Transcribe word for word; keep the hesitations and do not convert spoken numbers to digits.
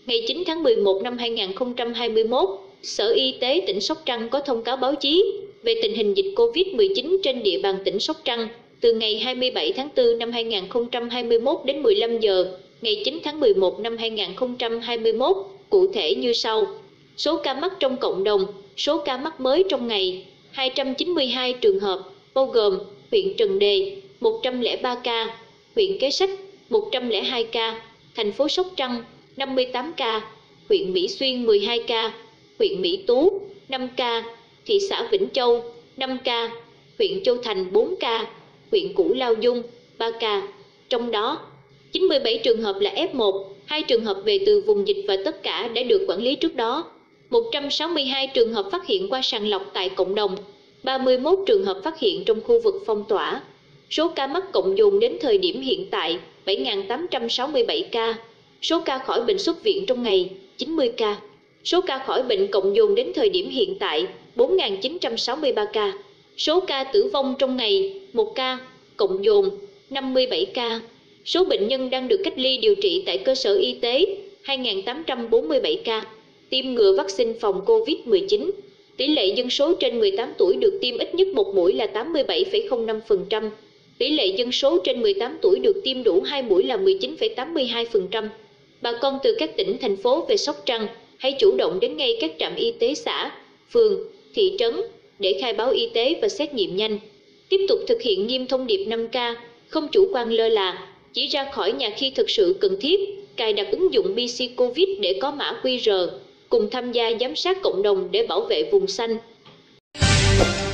Ngày chín tháng mười một năm hai nghìn không trăm hai mươi mốt, Sở Y tế tỉnh Sóc Trăng có thông cáo báo chí về tình hình dịch Covid mười chín trên địa bàn tỉnh Sóc Trăng từ ngày hai mươi bảy tháng tư năm hai nghìn không trăm hai mươi mốt đến mười lăm giờ ngày chín tháng mười một năm hai nghìn không trăm hai mươi mốt, cụ thể như sau. Số ca mắc trong cộng đồng, số ca mắc mới trong ngày, hai trăm chín mươi hai trường hợp, bao gồm huyện Trần Đề, một trăm lẻ ba ca, huyện Kế Sách, một trăm lẻ hai ca, thành phố Sóc Trăng, năm mươi tám ca, huyện Mỹ Xuyên mười hai ca, huyện Mỹ Tú, năm ca, thị xã Vĩnh Châu, năm ca, huyện Châu Thành bốn ca, huyện Củ Lao Dung, ba ca. Trong đó, chín mươi bảy trường hợp là F một, hai trường hợp về từ vùng dịch và tất cả đã được quản lý trước đó. một trăm sáu mươi hai trường hợp phát hiện qua sàng lọc tại cộng đồng, ba mươi mốt trường hợp phát hiện trong khu vực phong tỏa. Số ca mắc cộng dồn đến thời điểm hiện tại bảy nghìn tám trăm sáu mươi bảy ca. Số ca khỏi bệnh xuất viện trong ngày chín mươi ca. Số ca khỏi bệnh cộng dồn đến thời điểm hiện tại bốn nghìn chín trăm sáu mươi ba ca. Số ca tử vong trong ngày một ca, cộng dồn năm mươi bảy ca. Số bệnh nhân đang được cách ly điều trị tại cơ sở y tế hai nghìn tám trăm bốn mươi bảy ca. Tiêm ngừa vaccine phòng Covid mười chín. Tỷ lệ dân số trên mười tám tuổi được tiêm ít nhất một mũi là tám mươi bảy phẩy không năm phần trăm. Tỷ lệ dân số trên mười tám tuổi được tiêm đủ hai mũi là mười chín phẩy tám mươi hai phần trăm. Bà con từ các tỉnh, thành phố về Sóc Trăng hãy chủ động đến ngay các trạm y tế xã, phường, thị trấn để khai báo y tế và xét nghiệm nhanh. Tiếp tục thực hiện nghiêm thông điệp năm K, không chủ quan lơ là, chỉ ra khỏi nhà khi thực sự cần thiết, cài đặt ứng dụng bê xê Covid để có mã quy rờ, cùng tham gia giám sát cộng đồng để bảo vệ vùng xanh.